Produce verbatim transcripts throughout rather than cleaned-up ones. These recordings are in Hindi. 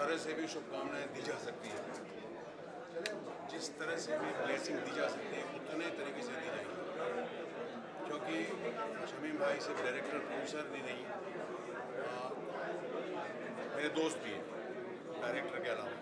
तरह से भी शुभकामनाएं दी जा सकती है, जिस तरह से भी ब्लेसिंग दी जा सकती है उतने तरीके से दी जाएगी, क्योंकि शमीम भाई सिर्फ डायरेक्टर प्रोड्यूसर भी नहीं, आ, मेरे दोस्त भी हैं डायरेक्टर के अलावा,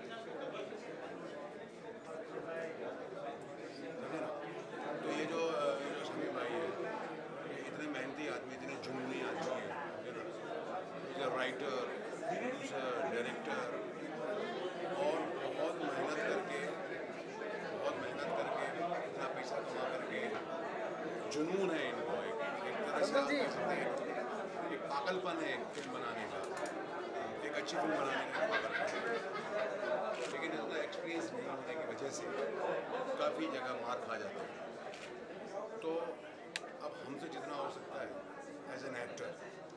समझे ना। तो ये जो ये जो शमीम भाई है, ये इतने मेहनती आदमी, इतने जुनूनी आदमी है, राइटर, प्रोड्यूसर, डायरेक्टर, और बहुत मेहनत करके बहुत मेहनत करके इतना पैसा कमा करके जुनून है इनको, एक, एक तरह से आप कह सकते हैं एक पागलपन है एक फिल्म बनाने का, एक अच्छी फिल्म बनाने का पागलपन, लेकिन इतना एक्सपीरियंस नहीं होने की वजह से काफ़ी जगह मार खा जाता है। तो अब हमसे जितना हो सकता है एज एन एक्टर,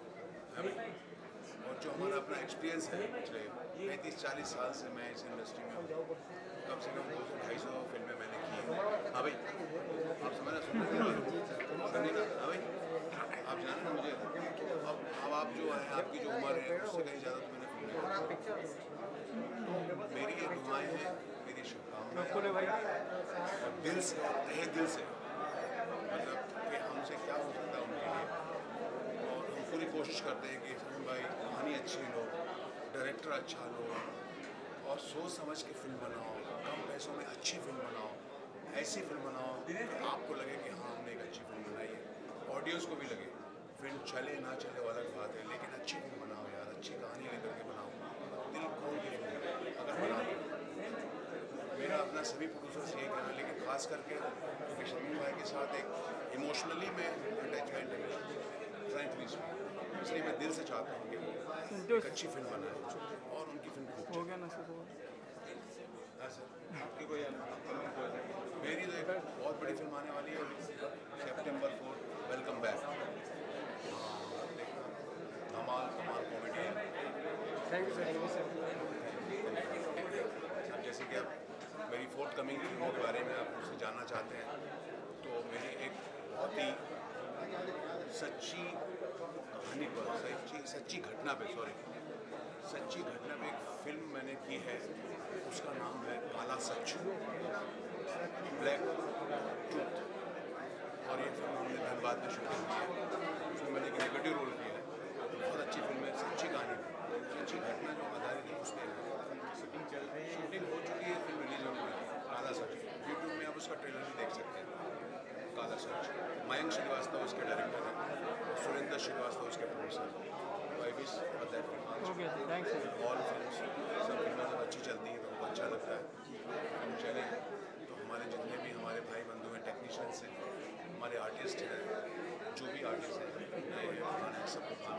और जो हमारा अपना एक्सपीरियंस है पिछले पैंतीस चालीस साल से मैं इस इंडस्ट्री में हूँ, कम से कम दो सौ ढाई सौ फिल्में मैंने की हैं। हाँ भाई, आप समझना सुनना समझे ना। हाँ भाई, आप जाने ना मुझे, अब अब आप जो है आपकी जो उम्र है उससे कहीं ज़्यादा तो मैंने फिल्में, तो मेरी ये दुआएँ हैं, मेरी शुभकामनाएं दिल से, तहे दिल से, मतलब कि हमसे क्या हो सकता है उनके लिए, और हम पूरी कोशिश करते हैं कि शमीम भाई कहानी अच्छी लो, डायरेक्टर अच्छा लो, और सोच समझ के फिल्म बनाओ, कम पैसों में अच्छी फिल्म बनाओ, ऐसी फिल्म बनाओ कि आपको लगे कि हाँ हमने एक अच्छी फिल्म बनाई है, ऑडियंस को भी लगे फिल्म चले ना चले वो अलग बात है, लेकिन अच्छी फिल्म बनाओ यार, अच्छी कहानी लेकर के बनाओ, दिल खोल के फिल्म अगर बनाओ। मेरा अपना सभी प्रोड्यूसर से यही कहना, लेकिन खास करके क्योंकि शमीम भाई के साथ एक इमोशनली में अटैचमेंट है फ्रेंकली, इसलिए मैं दिल से चाहता हूँ कि वो एक अच्छी फिल्म बनाए और उनकी फिल्म खूब हो गया ना सर। हाँ सर, आपकी कोई मेरी तो एक बहुत बड़ी फिल्म आने वाली है सितंबर फोर, वेलकम बैक, धमाल कमाल कॉमेडी है। Thank you sir. जैसे कि आप मेरी फोर्थ कमिंग फिल्मों के बारे में आप मुझसे जानना चाहते हैं, तो मेरी एक बहुत ही सच्ची कहानी पर, सच्ची सच्ची घटना पे सॉरी सच्ची घटना पे एक फिल्म मैंने की है, उसका नाम है काला सच, ब्लैक ट्रूथ, और ये फिल्म हमने धनबाद में शूटिंग की है, उसमें मैंने एक नेगेटिव रोल किया है। बहुत अच्छी फिल्म है, सच्ची कहानी, सच्ची घटना जो आधारित है उस पर शूटिंग चल रही है, शूटिंग हो चुकी है, फिल्म रिलीज होने वाली है। काला सच यूट्यूब में आप उसका ट्रेलर भी देख सकते हैं। काला सच, मयंक श्रीवास्तव उसके डायरेक्टर हैं, सुरेंद्र श्रीवास्तव उसके producer. I wish for that film. Okay, thanks. All films, सब फिल्में जब अच्छी चलती हैं तो हमको अच्छा लगता है, हम चले तो हमारे जितने भी हमारे भाई बंधु हैं, टेक्नीशियंस हैं, हमारे आर्टिस्ट हैं, जो भी आर्टिस्ट हैं नए हैं पुराने हैं, सबको